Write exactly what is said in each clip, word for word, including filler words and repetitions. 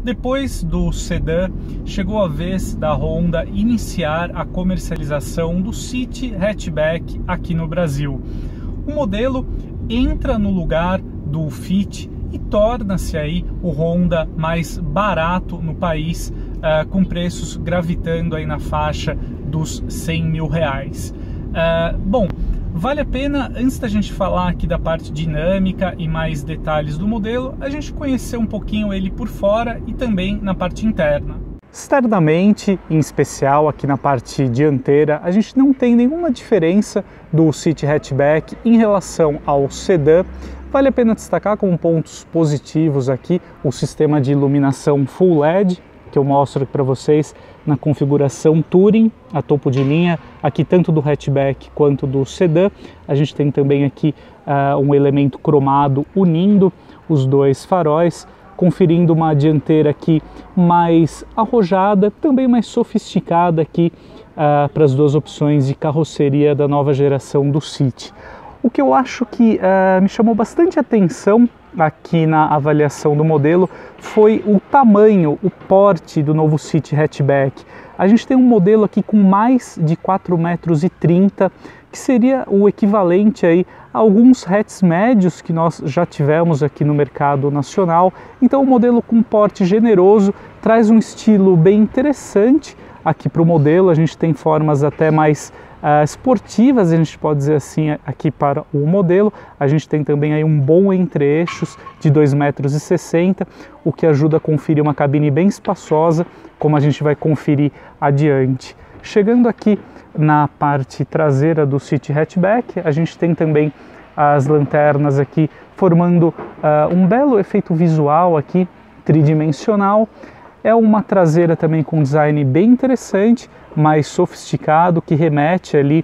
Depois do sedã, chegou a vez da Honda iniciar a comercialização do City Hatchback aqui no Brasil. O modelo entra no lugar do Fit e torna-se aí o Honda mais barato no país, uh, com preços gravitando aí na faixa dos cem mil reais. Uh, bom, vale a pena, antes da gente falar aqui da parte dinâmica e mais detalhes do modelo, a gente conhecer um pouquinho ele por fora e também na parte interna. Externamente, em especial aqui na parte dianteira, a gente não tem nenhuma diferença do City Hatchback em relação ao sedã. Vale a pena destacar como pontos positivos aqui o sistema de iluminação Full L E D, que eu mostro aqui para vocês na configuração Touring, a topo de linha, aqui tanto do hatchback quanto do sedã. A gente tem também aqui uh, um elemento cromado unindo os dois faróis, conferindo uma dianteira aqui mais arrojada, também mais sofisticada aqui uh, para as duas opções de carroceria da nova geração do City. O que eu acho que uh, me chamou bastante atenção aqui na avaliação do modelo foi o tamanho, o porte do novo City Hatchback. A gente tem um modelo aqui com mais de quatro metros e trinta, que seria o equivalente aí a alguns hatches médios que nós já tivemos aqui no mercado nacional. Então o modelo com porte generoso traz um estilo bem interessante aqui para o modelo. A gente tem formas até mais Uh, esportivas, a gente pode dizer assim, aqui para o modelo. A gente tem também aí um bom entre-eixos de dois metros e sessenta, o que ajuda a conferir uma cabine bem espaçosa, como a gente vai conferir adiante. Chegando aqui na parte traseira do City Hatchback, a gente tem também as lanternas aqui formando uh, um belo efeito visual aqui, tridimensional. É uma traseira também com design bem interessante, mais sofisticado, que remete ali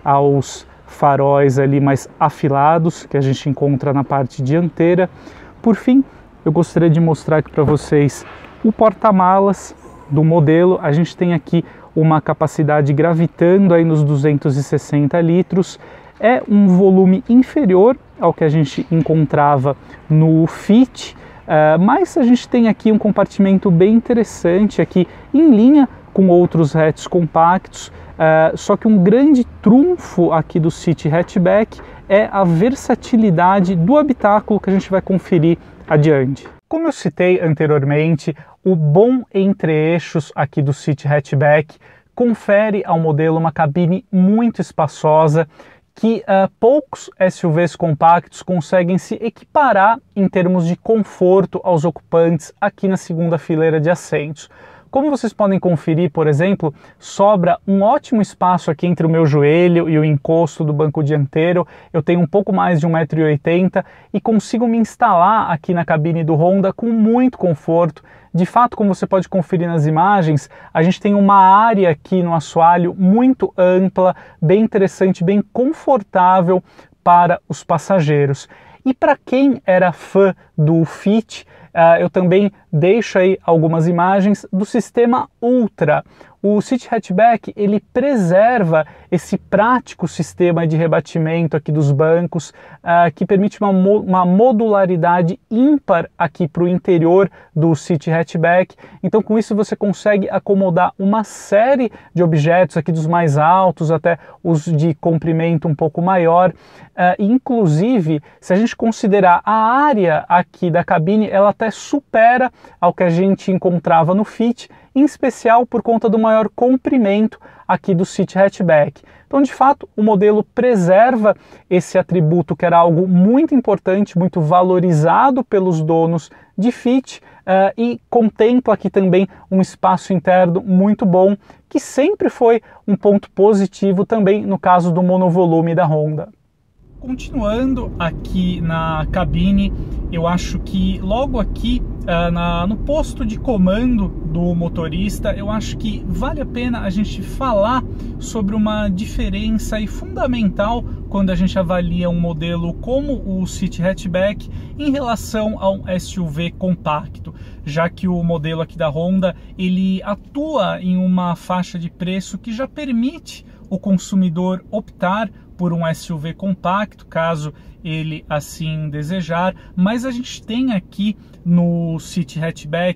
aos faróis ali mais afilados que a gente encontra na parte dianteira. Por fim, eu gostaria de mostrar aqui para vocês o porta-malas do modelo. A gente tem aqui uma capacidade gravitando aí nos duzentos e sessenta litros. É um volume inferior ao que a gente encontrava no Fit, uh, mas a gente tem aqui um compartimento bem interessante aqui em linha com outros hatches compactos, uh, só que um grande trunfo aqui do City Hatchback é a versatilidade do habitáculo que a gente vai conferir adiante. Como eu citei anteriormente, o bom entre-eixos aqui do City Hatchback confere ao modelo uma cabine muito espaçosa que uh, poucos S U Vs compactos conseguem se equiparar em termos de conforto aos ocupantes aqui na segunda fileira de assentos. Como vocês podem conferir, por exemplo, sobra um ótimo espaço aqui entre o meu joelho e o encosto do banco dianteiro. Eu tenho um pouco mais de um metro e oitenta e consigo me instalar aqui na cabine do Honda com muito conforto. De fato, como você pode conferir nas imagens, a gente tem uma área aqui no assoalho muito ampla, bem interessante, bem confortável para os passageiros. E para quem era fã do Fit, Uh, eu também deixo aí algumas imagens do sistema Ultra. O City Hatchback, ele preserva esse prático sistema de rebatimento aqui dos bancos, uh, que permite uma, mo uma modularidade ímpar aqui para o interior do City Hatchback. Então com isso você consegue acomodar uma série de objetos aqui, dos mais altos até os de comprimento um pouco maior. Uh, inclusive, se a gente considerar a área aqui da cabine, ela até supera ao que a gente encontrava no Fit, em especial por conta do maior comprimento aqui do City Hatchback. Então, de fato, o modelo preserva esse atributo que era algo muito importante, muito valorizado pelos donos de Fit, uh, e contempla aqui também um espaço interno muito bom, que sempre foi um ponto positivo também no caso do monovolume da Honda. Continuando aqui na cabine, eu acho que logo aqui uh, na, no posto de comando do motorista, eu acho que vale a pena a gente falar sobre uma diferença aí fundamental quando a gente avalia um modelo como o City Hatchback em relação a um S U V compacto, já que o modelo aqui da Honda, ele atua em uma faixa de preço que já permite o consumidor optar por um S U V compacto, caso ele assim desejar, mas a gente tem aqui no City Hatchback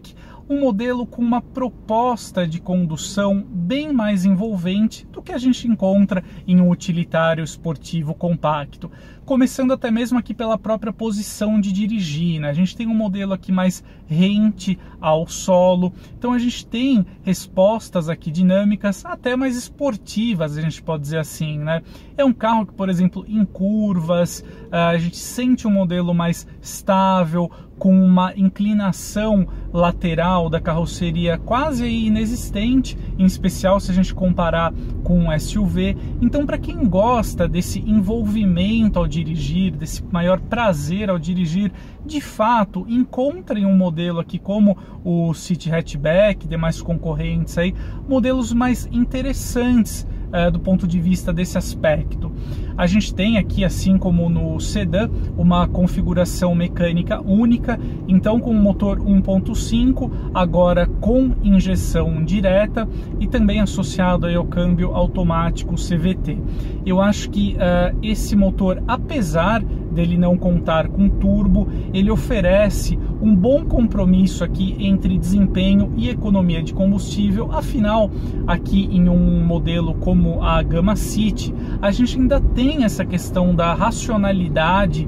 um modelo com uma proposta de condução bem mais envolvente do que a gente encontra em um utilitário esportivo compacto. Começando até mesmo aqui pela própria posição de dirigir, né? A gente tem um modelo aqui mais rente ao solo, então a gente tem respostas aqui dinâmicas, até mais esportivas, a gente pode dizer assim, né? É um carro que, por exemplo, em curvas, a gente sente um modelo mais estável, com uma inclinação lateral da carroceria quase inexistente, em especial se a gente comparar com um S U V. Então, para quem gosta desse envolvimento ao dirigir, desse maior prazer ao dirigir, de fato, encontrem um modelo aqui como o City Hatchback, demais concorrentes aí, modelos mais interessantes Uh, do ponto de vista desse aspecto. A gente tem aqui, assim como no sedã, uma configuração mecânica única, então com motor um ponto cinco, agora com injeção direta e também associado aí ao câmbio automático C V T. Eu acho que uh, esse motor, apesar dele não contar com turbo, ele oferece um bom compromisso aqui entre desempenho e economia de combustível. Afinal, aqui em um modelo como a gama City, a gente ainda tem essa questão da racionalidade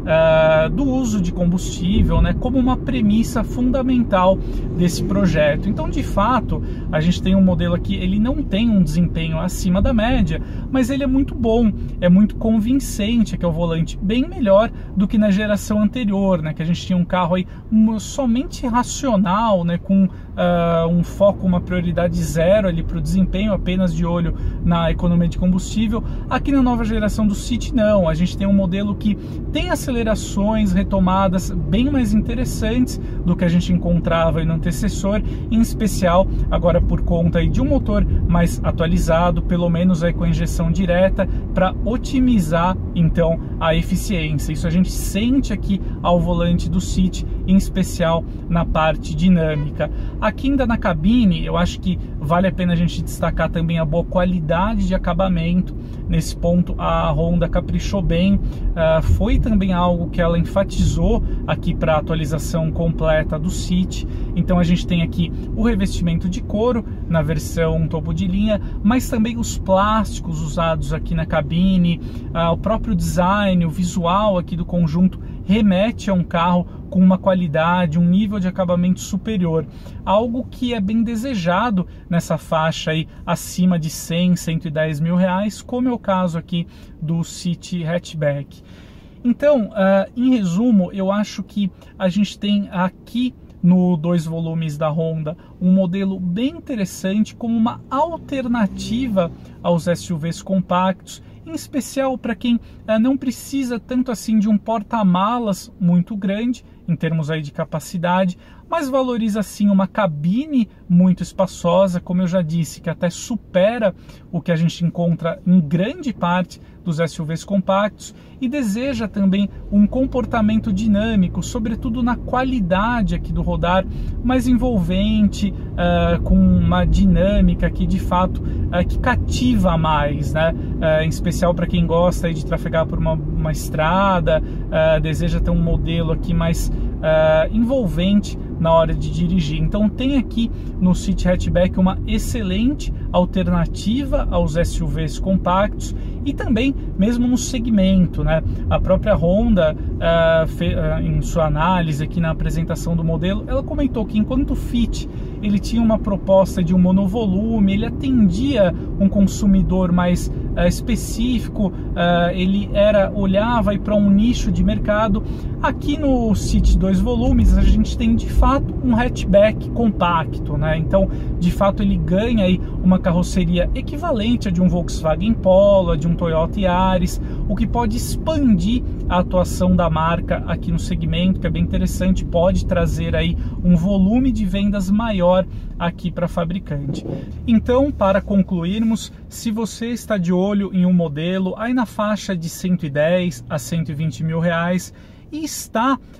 uh, do uso de combustível, né, como uma premissa fundamental desse projeto. Então, de fato, a gente tem um modelo aqui, ele não tem um desempenho acima da média, mas ele é muito bom, é muito convincente, que é o volante bem melhor do que na geração anterior, né, que a gente tinha um carro aí um, somente racional, né, com uh, um foco, uma prioridade zero ali para o desempenho, apenas de olho na economia de combustível. Aqui na nova geração do City não, a gente tem um modelo que tem acelerações, retomadas bem mais interessantes do que a gente encontrava aí no antecessor, em especial agora por conta aí de um motor mais atualizado, pelo menos aí com a injeção direta, para otimizar então a eficiência. Isso a gente sente aqui ao volante do City, em especial na parte dinâmica. Aqui ainda na cabine, eu acho que vale a pena a gente destacar também a boa qualidade de acabamento. Nesse ponto a Honda caprichou bem, uh, foi também algo que ela enfatizou aqui para a atualização completa do City. Então a gente tem aqui o revestimento de couro na versão topo de linha, mas também os plásticos usados aqui na cabine, uh, o próprio design, o visual aqui do conjunto remete a um carro com uma qualidade, um nível de acabamento superior, algo que é bem desejado nessa faixa aí acima de cem, cento e dez mil reais, como é o caso aqui do City Hatchback. Então, uh, em resumo, eu acho que a gente tem aqui no dois volumes da Honda um modelo bem interessante como uma alternativa aos S U Vs compactos, em especial para quem uh, não precisa tanto assim de um porta-malas muito grande em termos aí de capacidade, mas valoriza sim uma cabine muito espaçosa, como eu já disse, que até supera o que a gente encontra em grande parte dos S U Vs compactos, e deseja também um comportamento dinâmico, sobretudo na qualidade aqui do rodar, mais envolvente, uh, com uma dinâmica que de fato uh, que cativa mais, né? Uh, em especial para quem gosta aí de trafegar por uma, uma estrada, uh, deseja ter um modelo aqui mais uh, envolvente na hora de dirigir. Então tem aqui no City Hatchback uma excelente alternativa aos S U Vs compactos e também mesmo no segmento, né? A própria Honda, uh, fe, uh, em sua análise aqui na apresentação do modelo, ela comentou que enquanto o Fit ele tinha uma proposta de um monovolume, ele atendia um consumidor mais uh, específico, uh, ele era olhava para um nicho de mercado. Aqui no City dois volumes a gente tem de fato um hatchback compacto, né? Então de fato ele ganha aí uma carroceria equivalente a de um Volkswagen Polo, a de um Toyota Yaris, o que pode expandir a atuação da marca aqui no segmento, que é bem interessante, pode trazer aí um volume de vendas maior aqui para a fabricante. Então, para concluirmos, se você está de olho em um modelo aí na faixa de cento e dez a cento e vinte mil reais e está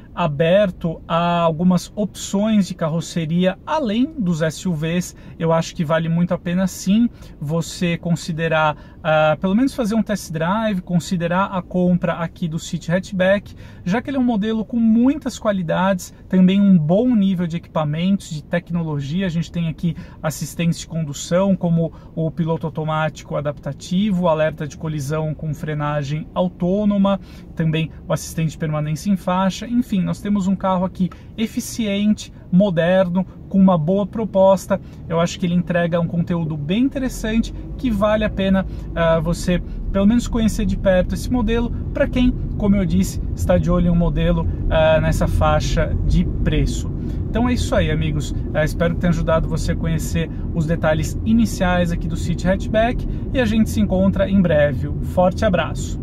aberto a algumas opções de carroceria além dos S U Vs. Eu acho que vale muito a pena sim você considerar, uh, pelo menos fazer um test drive, considerar a compra aqui do City Hatchback, já que ele é um modelo com muitas qualidades, também um bom nível de equipamentos, de tecnologia. A gente tem aqui assistência de condução, como o piloto automático adaptativo, alerta de colisão com frenagem autônoma, também o assistente de permanência em faixa. Enfim, nós temos um carro aqui eficiente, moderno, com uma boa proposta. Eu acho que ele entrega um conteúdo bem interessante, que vale a pena uh, você pelo menos conhecer de perto esse modelo, para quem, como eu disse, está de olho em um modelo uh, nessa faixa de preço. Então é isso aí, amigos. Uh, espero que tenha ajudado você a conhecer os detalhes iniciais aqui do City Hatchback, e a gente se encontra em breve. Um forte abraço!